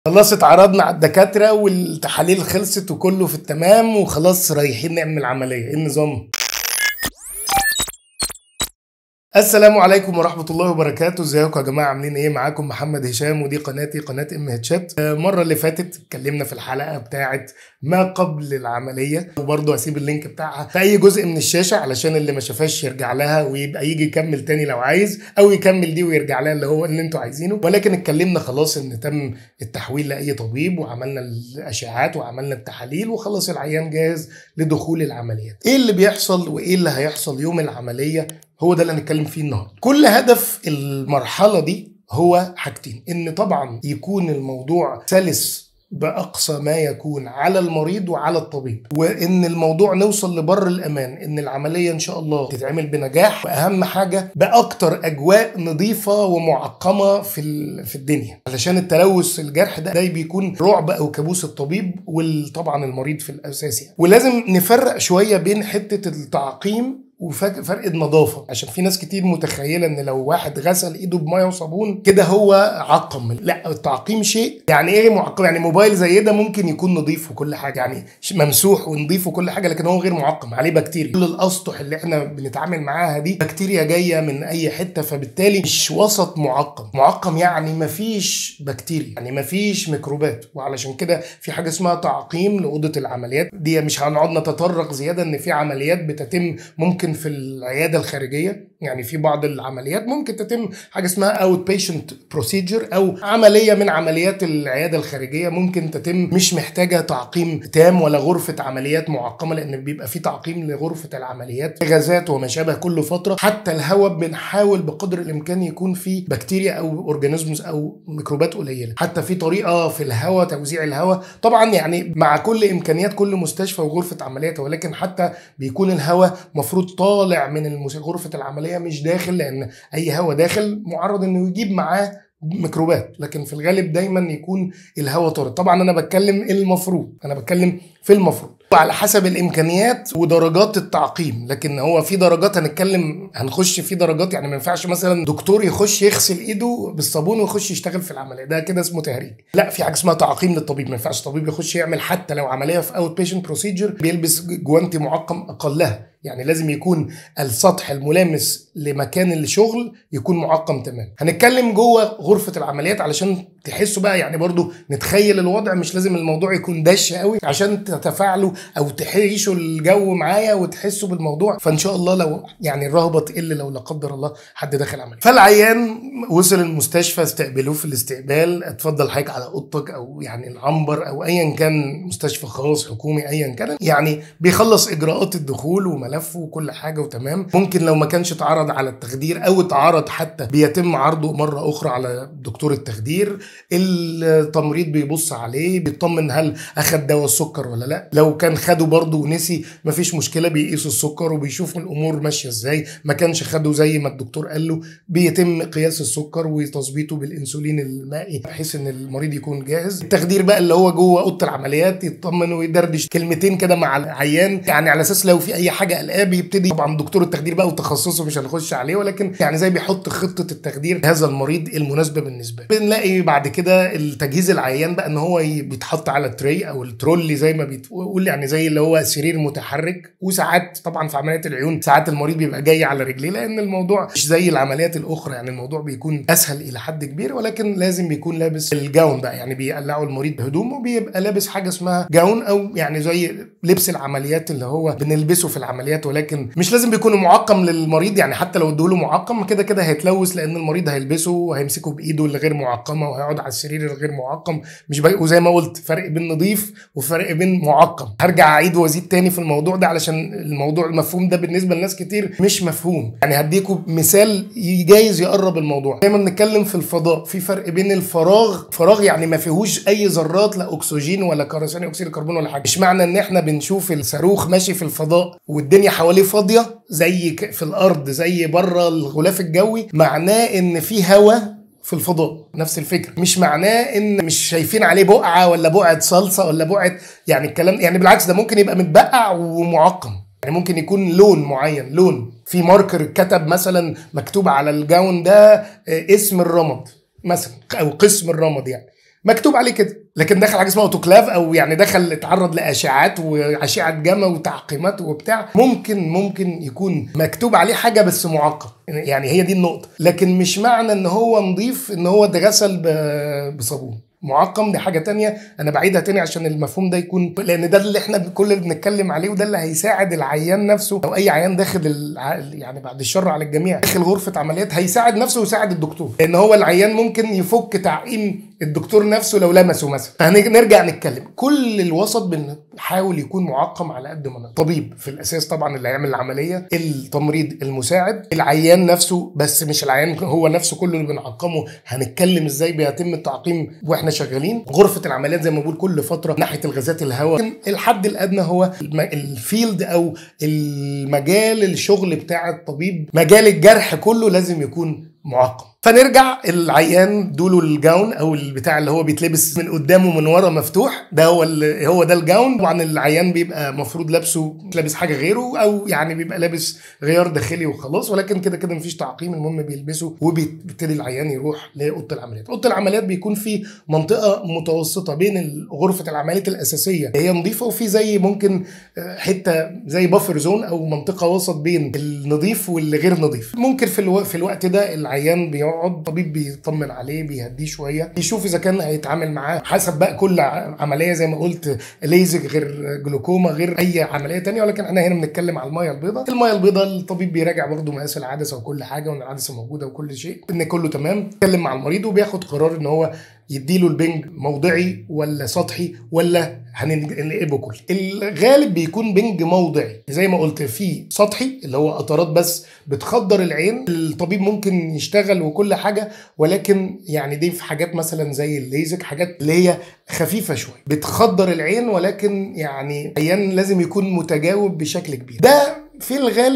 خلاص اتعرضنا على الدكاترة والتحاليل خلصت وكله في التمام وخلاص رايحين نعمل عملية. ايه النظام؟ السلام عليكم ورحمة الله وبركاته. ازيكم يا جماعة، عاملين ايه؟ معاكم محمد هشام ودي قناتي قناة ام هتشات. المرة اللي فاتت اتكلمنا في الحلقة بتاعت ما قبل العملية، وبرضه هسيب اللينك بتاعها في اي جزء من الشاشة علشان اللي ما شافهاش يرجع لها ويبقى يجي يكمل تاني لو عايز، او يكمل دي ويرجع لها اللي انتوا عايزينه. ولكن اتكلمنا خلاص ان تم التحويل لاي طبيب وعملنا الاشعاعات وعملنا التحاليل وخلاص العيان جاهز لدخول العمليات. ايه اللي بيحصل وايه اللي هيحصل يوم العملية؟ هو ده اللي هنتكلم فيه النهارده. كل هدف المرحله دي هو حاجتين: ان طبعا يكون الموضوع سلس باقصى ما يكون على المريض وعلى الطبيب، وان الموضوع نوصل لبر الامان، ان العمليه ان شاء الله تتعمل بنجاح، واهم حاجه باكتر اجواء نظيفه ومعقمه في الدنيا، علشان التلوث الجرح ده بيكون رعب او كابوس الطبيب وطبعا المريض في الاساس يعني. ولازم نفرق شويه بين حته التعقيم وفرق النظافه، عشان في ناس كتير متخيله ان لو واحد غسل ايده بميه وصابون كده هو عقم. لا، التعقيم شيء. يعني ايه معقم؟ يعني موبايل زي ده ممكن يكون نظيف وكل حاجه، يعني ممسوح ونظيف وكل حاجه، لكن هو غير معقم، عليه بكتيريا. كل الاسطح اللي احنا بنتعامل معاها دي بكتيريا جايه من اي حته، فبالتالي مش وسط معقم. معقم يعني مفيش بكتيريا، يعني مفيش ميكروبات، وعلشان كده في حاجه اسمها تعقيم لاوضه العمليات. دي مش هنقعد نتطرق زياده ان في عمليات بتتم ممكن في العياده الخارجيه، يعني في بعض العمليات ممكن تتم حاجه اسمها اوت بيشنت بروسيجر، او عمليه من عمليات العياده الخارجيه ممكن تتم مش محتاجه تعقيم تام ولا غرفه عمليات معقمه، لان بيبقى في تعقيم لغرفه العمليات، غازات وما شابه كل فتره. حتى الهواء بنحاول بقدر الامكان يكون فيه بكتيريا او اورجانيزمز او ميكروبات قليله، حتى في طريقه في الهواء توزيع الهواء طبعا، يعني مع كل امكانيات كل مستشفى وغرفه عمليات، ولكن حتى بيكون الهواء مفروض طالع من غرفه العمليه مش داخل، لان اي هواء داخل معرض انه يجيب معاه ميكروبات، لكن في الغالب دايما يكون الهواء طارد. طبعا انا بتكلم في المفروض على حسب الامكانيات ودرجات التعقيم، لكن هو في درجات هنخش في درجات. يعني ما ينفعش مثلا دكتور يخش يغسل ايده بالصابون ويخش يشتغل في العمليه، ده كده اسمه تهريج. لا، في حاجه اسمها تعقيم للطبيب. ما ينفعش الطبيب يخش يعمل حتى لو عمليه في اوت بيشنت بروسيجر بيلبس جوانتي معقم اقلها، يعني لازم يكون السطح الملامس لمكان الشغل يكون معقم تمام. هنتكلم جوه غرفه العمليات علشان تحسوا بقى، يعني برضو نتخيل الوضع، مش لازم الموضوع يكون دش قوي عشان تتفاعلوا او تعيشوا الجو معايا وتحسوا بالموضوع. فان شاء الله لو يعني الرهبه تقل لو لا قدر الله حد دخل عمليه. فالعيان وصل المستشفى، استقبلوه في الاستقبال، اتفضل حضرتك على اوضتك، او يعني العنبر، او ايا كان مستشفى خاص حكومي ايا كان، يعني بيخلص اجراءات الدخول وملفه وكل حاجه وتمام. ممكن لو ما كانش اتعرض على التخدير او اتعرض حتى بيتم عرضه مره اخرى على دكتور التخدير. التمريض بيبص عليه، بيطمن هل اخد دواء السكر ولا لا. لو كان خده برضه ونسي مفيش مشكله، بيقيسوا السكر وبيشوفوا الامور ماشيه ازاي. ما كانش خده زي ما الدكتور قال له، بيتم قياس السكر وتظبيطه بالانسولين المائي بحيث ان المريض يكون جاهز. التخدير بقى اللي هو جوه اوضه العمليات، يطمن ويدردش كلمتين كده مع العيان، يعني على اساس لو في اي حاجه قلقاه بيبتدي. طبعا دكتور التخدير بقى وتخصصه مش هنخش عليه، ولكن يعني زي بيحط خطه التخدير هذا المريض المناسبه بالنسبه له. بنلاقي بعد كده التجهيز العيان بقى ان هو بيتحط على التري او الترولي زي ما بيتقول، يعني زي اللي هو سرير متحرك. وساعات طبعا في عمليات العيون ساعات المريض بيبقى جاي على رجليه، لان الموضوع مش زي العمليات الاخرى، يعني الموضوع بيكون اسهل الى حد كبير، ولكن لازم بيكون لابس الجاون بقى، يعني بيقلعوا المريض بهدومه وبيبقى لابس حاجه اسمها جاون، او يعني زي لبس العمليات اللي هو بنلبسه في العمليات، ولكن مش لازم بيكون معقم للمريض. يعني حتى لو ادوله معقم كده كده هيتلوث، لان المريض هيلبسه وهيمسكه بايده اللي غير معقمه وهيقعد على السرير الغير معقم. مش وزي ما قلت فرق بين نظيف وفرق بين معقم. هرجع اعيد وازيد تاني في الموضوع ده علشان الموضوع المفهوم ده بالنسبه لناس كتير مش مفهوم. يعني هديكم مثال جايز يقرب الموضوع. دايما بنتكلم في الفضاء، في فرق بين فراغ يعني ما فيهوش اي ذرات، لا اكسجين ولا ثاني اكسيد الكربون ولا حاجه. مش معنى ان احنا بنشوف الصاروخ ماشي في الفضاء والدنيا حواليه فاضيه زي في الارض زي بره الغلاف الجوي معناه ان في هواء في الفضاء. نفس الفكره، مش معناه ان مش شايفين عليه بقعه ولا بقعه صلصه ولا بقعه، يعني الكلام يعني بالعكس، ده ممكن يبقى متبقع ومعقم. يعني ممكن يكون لون معين، لون في ماركر كتب مثلا مكتوب على الجاون ده اسم الرمد مثلا او قسم الرمد، يعني مكتوب عليه كده، لكن دخل حاجه اسمها اوتوكلاف، او يعني دخل اتعرض لاشعاعات واشعه جاما وتعقيمات وبتاع، ممكن يكون مكتوب عليه حاجه بس معقم. يعني هي دي النقطه، لكن مش معنى ان هو نظيف ان هو اتغسل بصابون. معقم دي حاجه تانية، انا بعيدها تاني عشان المفهوم ده يكون، لان ده اللي احنا كل اللي بنتكلم عليه، وده اللي هيساعد العيان نفسه، او اي عيان داخل يعني بعد الشر على الجميع داخل غرفه عمليات، هيساعد نفسه ويساعد الدكتور، لان هو العيان ممكن يفك تعقيم الدكتور نفسه لو لمسه مثلا. فهنرجع نتكلم كل الوسط بنحاول يكون معقم على قد ما نقدر. الطبيب في الاساس طبعا اللي هيعمل العمليه، التمريض المساعد، العيان نفسه، بس مش العيان هو نفسه كله اللي بنعقمه، هنتكلم ازاي بيتم التعقيم واحنا شغالين. غرفه العمليات زي ما بقول كل فتره ناحيه الغازات الهواء. الحد الادنى هو الفيلد او المجال الشغل بتاع الطبيب، مجال الجرح كله لازم يكون معقم. فنرجع، العيان دوله الجاون او البتاع اللي هو بيتلبس من قدام ومن ورا مفتوح، ده هو ده الجاون. طبعا العيان بيبقى مفروض لابسه، لابس حاجه غيره، او يعني بيبقى لابس غيار داخلي وخلاص، ولكن كده كده مفيش تعقيم، المهم بيلبسه وبيبتدي العيان يروح لاوضه العمليات. اوضه العمليات بيكون في منطقه متوسطه بين غرفه العمليات الاساسيه هي نظيفه، وفي زي ممكن حته زي بافر زون او منطقه وسط بين النظيف واللي غير نظيف. ممكن في الوقت ده العيان بيقعد، الطبيب بيطمن عليه، بيهديه شويه، يشوف اذا كان هيتعامل معاه حسب بقى كل عمليه، زي ما قلت ليزك غير جلوكوما غير اي عمليه تانية، ولكن احنا هنا بنتكلم على الميه البيضاء. الميه البيضاء الطبيب بيراجع برده مقاس العدسه وكل حاجه، وان العدسه موجوده وكل شيء، ان كله تمام. بيتكلم مع المريض وبياخد قرار ان هو يديله البنج موضعي ولا سطحي ولا هننقبه كله. الغالب بيكون بنج موضعي، زي ما قلت في سطحي اللي هو قطرات بس بتخدر العين. الطبيب ممكن يشتغل وكل حاجه، ولكن يعني دي في حاجات مثلا زي الليزك، حاجات اللي هي خفيفه شويه بتخدر العين، ولكن يعني عيان لازم يكون متجاوب بشكل كبير. ده في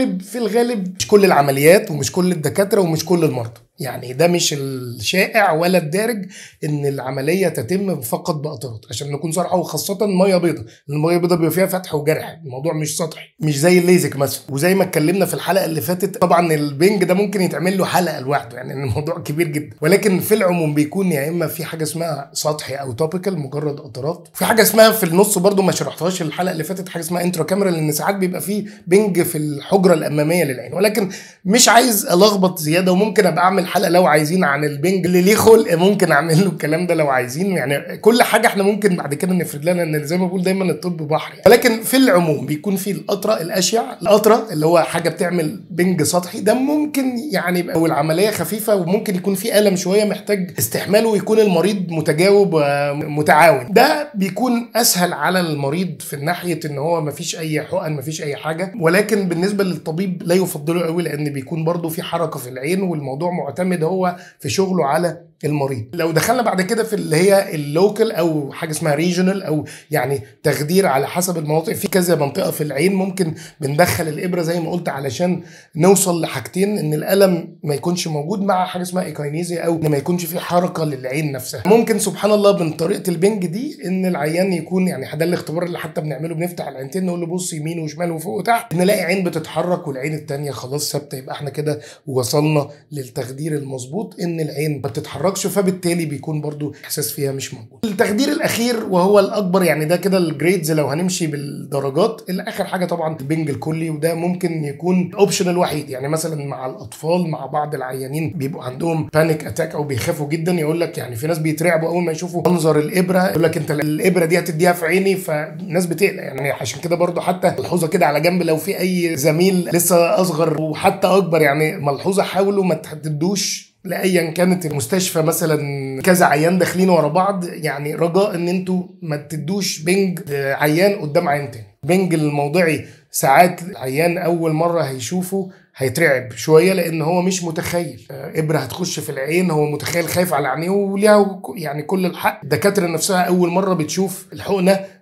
الغالب مش كل العمليات ومش كل الدكاتره ومش كل المرضى، يعني ده مش الشائع ولا الدارج ان العمليه تتم فقط بقطرات، عشان نكون صراحه، وخاصه ميه بيضاء. الميه البيضاء بيبقى فيها فتح وجرح، الموضوع مش سطحي، مش زي الليزك مثلا. وزي ما اتكلمنا في الحلقه اللي فاتت، طبعا البنج ده ممكن يتعمل له حلقه لوحده، يعني الموضوع كبير جدا، ولكن في العموم بيكون يا اما في حاجه اسمها سطحي او توبيكال مجرد قطرات، في حاجه اسمها في النص برده ما شرحتهاش الحلقه اللي فاتت، حاجه اسمها انترا كاميرا، لان ساعات بيبقى فيه بنج في الحجره الاماميه للعين، ولكن مش عايز الخبط زياده، وممكن ابقى اعمل حلقه لو عايزين عن البنج اللي ليه خلق، ممكن اعمل له الكلام ده لو عايزين. يعني كل حاجه احنا ممكن بعد كده نفرد لنا، ان زي ما بقول دايما الطب بحر يعني. ولكن في العموم بيكون في القطره الاشعه، القطره اللي هو حاجه بتعمل بنج سطحي، ده ممكن يعني يبقى والعمليه خفيفه، وممكن يكون في الم شويه محتاج استحمال، ويكون المريض متجاوب ومتعاون. ده بيكون اسهل على المريض في ناحيه ان هو مفيش اي حقن مفيش اي حاجه، ولكن بالنسبه للطبيب لا يفضله قوي، لان بيكون برضه في حركه في العين، والموضوع معتمد هو في شغله على المريض. لو دخلنا بعد كده في اللي هي اللوكال او حاجه اسمها ريجونال، او يعني تخدير على حسب المناطق، في كذا منطقه في العين ممكن بندخل الابره زي ما قلت علشان نوصل لحاجتين، ان الالم ما يكونش موجود، مع حاجه اسمها ايكاينيزيا، او ان ما يكونش في حركه للعين نفسها. ممكن سبحان الله من طريقه البنج دي ان العيان يكون يعني، ده الاختبار اللي حتى بنعمله، بنفتح العينتين نقول له بص يمين وشمال وفوق وتحت، نلاقي عين بتتحرك والعين الثانيه خلاص ثابته، يبقى احنا كده وصلنا للتخدير المظبوط، ان العين ما بتتحركش، فبالتالي بيكون برضو احساس فيها مش موجود. التخدير الاخير وهو الاكبر، يعني ده كده الجريدز لو هنمشي بالدرجات، الاخر حاجه طبعا البنج الكلي، وده ممكن يكون اوبشن الوحيد. يعني مثلا مع الاطفال، مع بعض العيانين بيبقوا عندهم بانيك اتاك او بيخافوا جدا، يقول لك يعني في ناس بيترعبوا اول ما يشوفوا منظر الابره، يقول لك انت الابره دي هتديها في عيني، فالناس بتقلق. يعني عشان كده برضو حتى ملحوظه كده على جنب، لو في اي زميل لسه اصغر وحتى اكبر، يعني ملحوظه حاولوا ما تحددوش لايا كانت المستشفى مثلا كذا عيان داخلين ورا بعض، يعني رجاء ان انتوا ما تدوش بنج عيان قدام عيان تاني. بنج الموضعي ساعات العيان اول مره هيشوفه هيترعب شويه، لان هو مش متخيل ابره هتخش في العين، هو متخيل خايف على عينيه، وليها يعني كل الحق. الدكاتره نفسها اول مره بتشوف الحقنه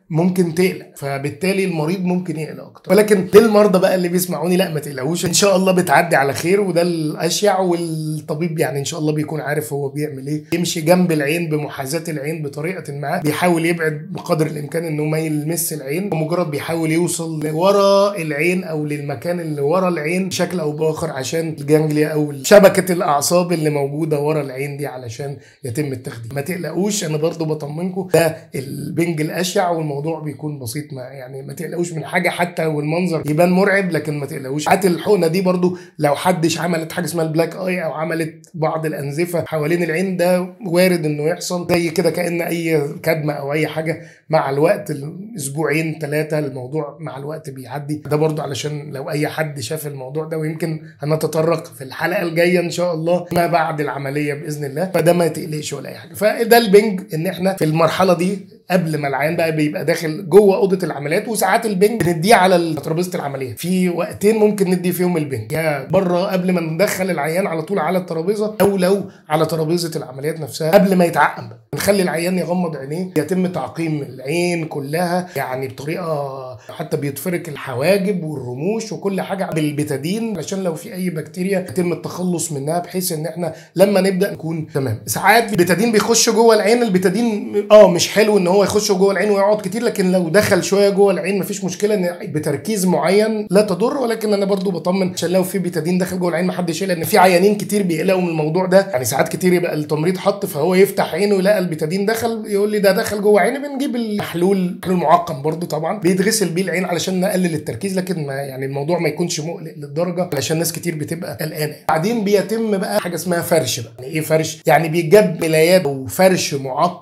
ممكن تقلق، فبالتالي المريض ممكن يقلق اكتر. ولكن للمرضى بقى اللي بيسمعوني، لا ما تقلقوش، ان شاء الله بتعدي على خير، وده الاشيع. والطبيب يعني ان شاء الله بيكون عارف هو بيعمل ايه، يمشي جنب العين بمحاذاه العين بطريقه ما، بيحاول يبعد بقدر الامكان انه ما يلمس العين، ومجرد بيحاول يوصل لورا العين او للمكان اللي ورا العين بشكل او باخر عشان الجانجليا او شبكه الاعصاب اللي موجوده ورا العين دي علشان يتم التخدير. ما تقلقوش، انا برضو بطمنكم، ده البنج الاشع والموضوع بيكون بسيط، ما تقلقوش من حاجه حتى والمنظر يبان مرعب، لكن ما تقلقوش. حتى الحقنه دي برضو لو حدش عملت حاجه اسمها البلاك اي او عملت بعض الانزفه حوالين العين، ده وارد انه يحصل زي كده كأن اي كدمه او اي حاجه. مع الوقت اسبوعين 3 الموضوع مع الوقت بيعدي. ده برضو علشان لو اي حد شاف الموضوع ده، ويمكن هنتطرق في الحلقه الجايه ان شاء الله ما بعد العمليه باذن الله، فده ما تقلقش ولا اي حاجه. فده البنج، ان احنا في المرحله دي قبل ما العيان بقى بيبقى داخل جوه اوضه العمليات. وساعات البنج بنديه على ترابيزه العمليات، في وقتين ممكن ندي فيهم البنج، يا بره قبل ما ندخل العيان على طول على الترابيزه، او لو على ترابيزه العمليات نفسها قبل ما يتعقم نخلي العيان يغمض عينيه، يتم تعقيم العين كلها يعني بطريقه، حتى بيتفرك الحواجب والرموش وكل حاجه بالبيتادين عشان لو في اي بكتيريا يتم التخلص منها، بحيث ان احنا لما نبدا نكون تمام. ساعات البيتادين بيخش جوه العين، البيتادين مش حلو ان هو يخش جوه العين ويقعد كتير، لكن لو دخل شويه جوه العين مفيش مشكله، ان بتركيز معين لا تضر. ولكن انا برضو بطمن عشان لو في بيتادين دخل جوه العين محدش يقلق، لان في عيانين كتير بيقلقوا من الموضوع ده. يعني ساعات كتير يبقى التمريض حط فهو يفتح عينه يلاقي البيتادين دخل، يقول لي ده دخل جوه عيني، بنجيب محلول معقم برضو طبعا بيتغسل بيه العين علشان نقلل التركيز، لكن ما يعني الموضوع ما يكونش مقلق للدرجه علشان ناس كتير بتبقى قلقانه. بعدين بيتم بقى حاجه اسمها فرش بقى. يعني ايه فرش؟ يعني بيجاب ملايات وفرش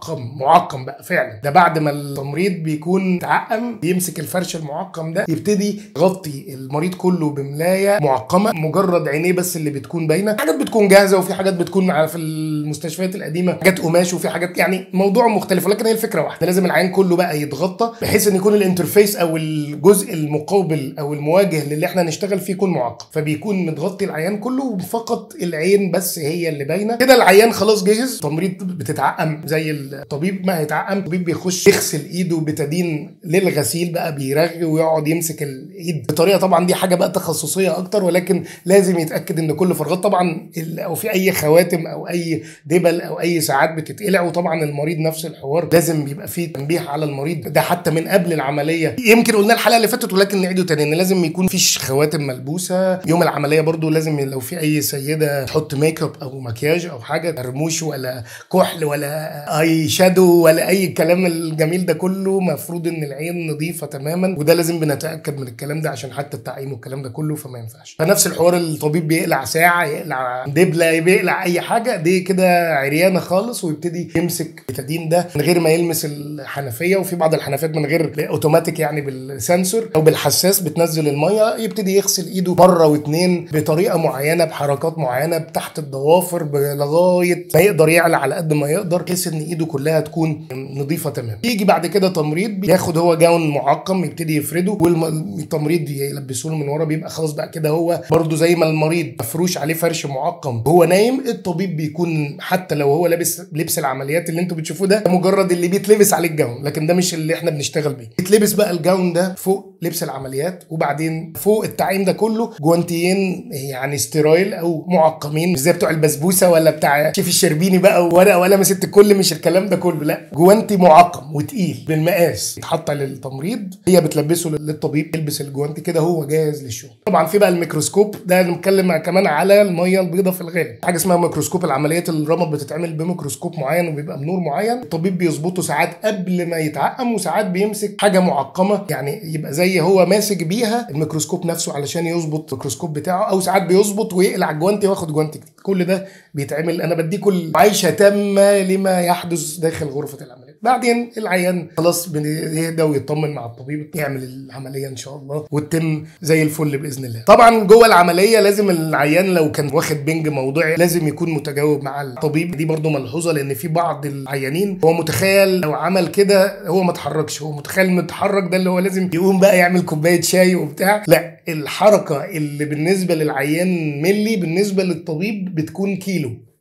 معقم بقى فعلا. ده بعد ما التمريض بيكون تعقم بيمسك الفرش المعقم ده يبتدي يغطي المريض كله بملايه معقمه، مجرد عينيه بس اللي بتكون باينه. حاجات بتكون جاهزه وفي حاجات بتكون في المستشفيات القديمه حاجات قماش، وفي حاجات يعني موضوع مختلف، ولكن هي الفكره واحده، لازم العين كله بقى يتغطى بحيث ان يكون الانترفيس او الجزء المقابل او المواجه للي احنا نشتغل فيه يكون معقم، فبيكون متغطي العيان كله وفقط العين بس هي اللي باينه. كده العيان خلاص جاهز. التمريض بتتعقم زي الطبيب ما هيتعقم، الطبيب بيخش يغسل ايده بتدين للغسيل بقى، بيرغي ويقعد يمسك الايد بطريقه، طبعا دي حاجه بقى تخصصيه اكتر، ولكن لازم يتاكد ان كل فراغات طبعا او في اي خواتم او اي دبل او اي ساعات بتتقلع. وطبعا المريض نفس الحوار، لازم يبقى فيه تنبيه على المريض ده حتى من قبل العمليه. يمكن قلنا الحلقه اللي فاتت ولكن نعيده تاني، ان لازم يكون فيش خواتم ملبوسه يوم العمليه. برضو لازم لو في اي سيده تحط ميك اب او مكياج او حاجه، رموش ولا كحل ولا اي شادو ولا اي كلام الجميل ده كله، مفروض ان العين نظيفه تماما، وده لازم بنتاكد من الكلام ده عشان حتى التعقيم والكلام ده كله، فما ينفعش. فنفس الحوار، الطبيب بيقلع ساعه، يقلع دبله، بيقلع اي حاجه، دي كده عريانه خالص، ويبتدي يمسك البيتادين ده من غير ما يلمس الحنفيه. وفي بعض الحنفيات من غير اوتوماتيك يعني بالسنسور او بالحساس بتنزل الميه، يبتدي يغسل ايده مره واتنين بطريقه معينه بحركات معينه تحت الضوافر لغايه ما يقدر يعلى على قد ما يقدر، بحيث ان ايده كلها تكون نظيفه تمام. يجي بعد كده تمريض بياخد هو جاون معقم يبتدي يفرده، والتمريض يلبسوه من ورا، بيبقى خلاص بقى كده هو برده زي ما المريض مفروش عليه فرش معقم وهو نايم. الطبيب بيكون حتى لو هو لابس لبس العمليات اللي انتوا بتشوفوه ده مجرد اللي بيتلبس عليه الجاون، لكن ده مش اللي احنا بنشتغل بيه. يتلبس بقى الجاون ده فوق لبس العمليات، وبعدين فوق التعقيم ده كله جوانتيين يعني ستيرويل او معقمين، مش زي بتوع البسبوسه ولا بتاع شيف الشربيني بقى وورقه ولا ست الكل، مش الكلام ده كله، لا، جوانتي معقم وتقيل بالمقاس يتحط للتمريض، هي بتلبسه للطبيب، يلبس الجوانتي كده هو جاهز للشغل. طبعا في بقى الميكروسكوب ده، نتكلم كمان على الميه البيضاء في الغالب، حاجه اسمها ميكروسكوب. العمليات الرمد بتتعمل بميكروسكوب معين وبيبقى بنور معين، الطبيب بيظبطه ساعات قبل ما يتعقم، وساعات بيمسك حاجه معقمه يعني يبقى زي هو ماسك بيها الميكروسكوب نفسه علشان يظبط الميكروسكوب بتاعه، او ساعات بيظبط ويقلع جوانتي واخد جوانتي جديد. كل ده بيتعمل. انا بديكم عيشه تامه لما يحدث داخل غرفه العمليات. بعدين العيان خلاص بيهدى ويطمن مع الطبيب، يعمل العمليه ان شاء الله وتتم زي الفل باذن الله. طبعا جوه العمليه لازم العيان لو كان واخد بنج موضعي لازم يكون متجاوب مع الطبيب. دي برضو ملحوظه، لان في بعض العيانين هو متخيل لو عمل كده هو ما اتحركش، هو متخيل متحرك ده اللي هو لازم يقوم بقى يعمل كوبايه شاي وبتاع. لا، الحركه اللي بالنسبه للعيان ملي بالنسبه للطبيب بتكون كيلو.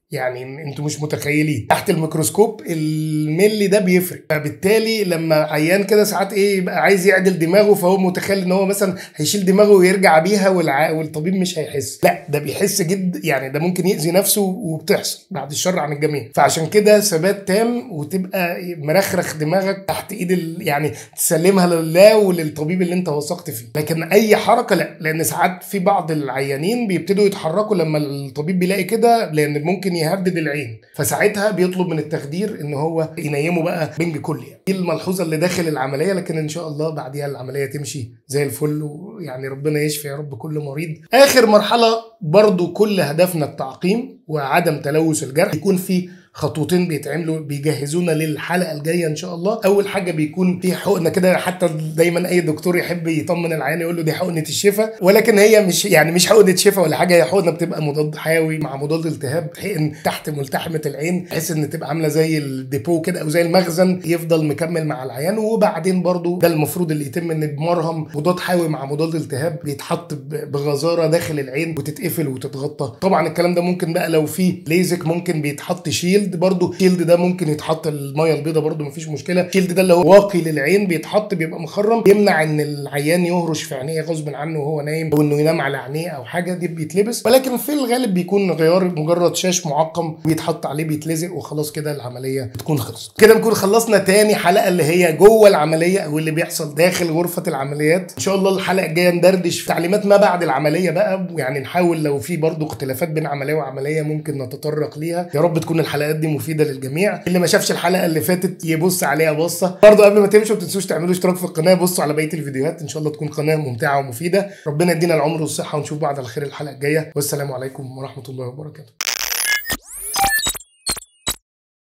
يعني انتوا مش متخيلين تحت الميكروسكوب الملي ده بيفرق. فبالتالي لما عيان كده ساعات ايه يبقى عايز يعدل دماغه، فهو متخيل ان هو مثلا هيشيل دماغه ويرجع بيها والطبيب مش هيحس. لا، ده بيحس جد، يعني ده ممكن يأذي نفسه وبتحصل بعد الشر عن الجميع. فعشان كده ثبات تام وتبقى مرخرخ دماغك تحت ايد يعني تسلمها لله وللطبيب اللي انت وثقت فيه. لكن اي حركه لا، لان ساعات في بعض العيانين بيبتدوا يتحركوا لما الطبيب بيلاقي كده، لان ممكن يهدد العين، فساعتها بيطلب من التخدير ان هو ينيمه بقى بنج كلي. دي الملحوظه اللي داخل العمليه، لكن ان شاء الله بعديها العمليه تمشي زي الفل، ويعني ربنا يشفي يا رب كل مريض. اخر مرحله برضو كل هدفنا التعقيم وعدم تلوث الجرح. يكون في خطوتين بيتعملوا بيجهزونا للحلقه الجايه ان شاء الله. اول حاجه بيكون في حقنه كده، حتى دايما اي دكتور يحب يطمن العيان يقول له دي حقنه الشفاء، ولكن هي مش حقنه شفاء ولا حاجه، هي حقنه بتبقى مضاد حيوي مع مضاد التهاب، حقن تحت ملتحمه العين بحيث ان تبقى عامله زي الديبو كده او زي المخزن، يفضل مكمل مع العيان. وبعدين برضو ده المفروض اللي يتم، ان بمرهم مضاد حيوي مع مضاد التهاب بيتحط بغزاره داخل العين وتتقفل وتتغطى. طبعا الكلام ده ممكن بقى لو في ليزك ممكن بيتحط شيلد برضو. شيلد ده ممكن يتحط الميه البيضاء برضو مفيش مشكله. شيلد ده اللي هو واقي للعين بيتحط، بيبقى مخرم، يمنع ان العيان يهرش في عينيه غصب عنه وهو نايم، او انه ينام على عينيه او حاجه، دي بيتلبس. ولكن في الغالب بيكون غيار مجرد شاش معقم بيتحط عليه بيتلزق وخلاص كده العمليه بتكون خلصت. كده نكون خلصنا تاني حلقه اللي هي جوه العمليه او اللي بيحصل داخل غرفه العمليات. ان شاء الله الحلقه الجايه ندردش في تعليمات ما بعد العمليه بقى، يعني نحاول لو في برضو اختلافات بين عمليه وعمليه ممكن نتطرق ليها. يا رب تكون الحلقات دي مفيده للجميع. اللي ما شافش الحلقه اللي فاتت يبص عليها بصه. برضو قبل ما تمشوا ما تنسوش تعملوا اشتراك في القناه، بصوا على بقيه الفيديوهات، ان شاء الله تكون قناه ممتعه ومفيده. ربنا يدينا العمر والصحه ونشوف بعض على خير الحلقه الجايه، والسلام عليكم ورحمه الله وبركاته.